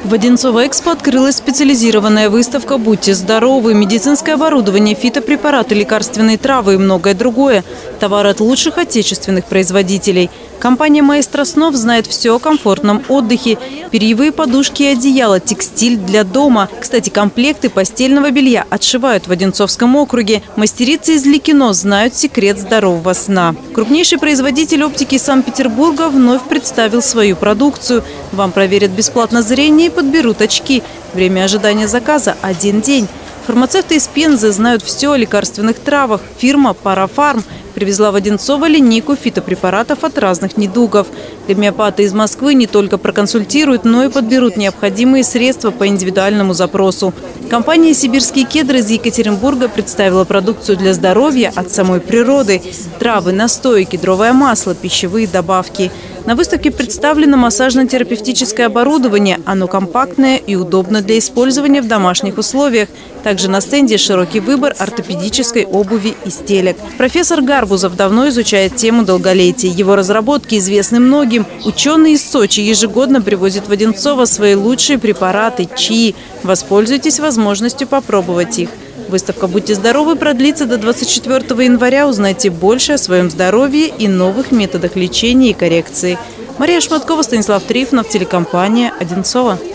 В Одинцово-Экспо открылась специализированная выставка «Будьте здоровы», медицинское оборудование, фитопрепараты, лекарственные травы и многое другое. Товары от лучших отечественных производителей. Компания «Маэстро снов» знает все о комфортном отдыхе. Перьевые подушки и одеяла, текстиль для дома. Кстати, комплекты постельного белья отшивают в Одинцовском округе. Мастерицы из Ликино знают секрет здорового сна. Крупнейший производитель оптики Санкт-Петербурга вновь представил свою продукцию. Вам проверят бесплатно зрение и подберут очки. Время ожидания заказа – 1 день. Фармацевты из Пензы знают все о лекарственных травах. Фирма «Парафарм» привезла в Одинцово линейку фитопрепаратов от разных недугов. Гомеопаты из Москвы не только проконсультируют, но и подберут необходимые средства по индивидуальному запросу. Компания «Сибирские кедры» из Екатеринбурга представила продукцию для здоровья от самой природы. Травы, настои, кедровое масло, пищевые добавки. На выставке представлено массажно-терапевтическое оборудование. Оно компактное и удобно для использования в домашних условиях. Также на стенде широкий выбор ортопедической обуви и стелек. Профессор Гарбузов давно изучает тему долголетия. Его разработки известны многим. Ученые из Сочи ежегодно привозят в Одинцово свои лучшие препараты – чаи. Воспользуйтесь возможностью попробовать их. Выставка «Будьте здоровы» продлится до 24 января. Узнайте больше о своем здоровье и новых методах лечения и коррекции. Мария Шматкова, Станислав Трифонов, телекомпания «Одинцово».